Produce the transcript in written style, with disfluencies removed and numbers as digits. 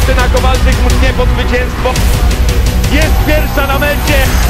Justyna Kowalczyk mknie po zwycięstwo. Jest pierwsza na mecie.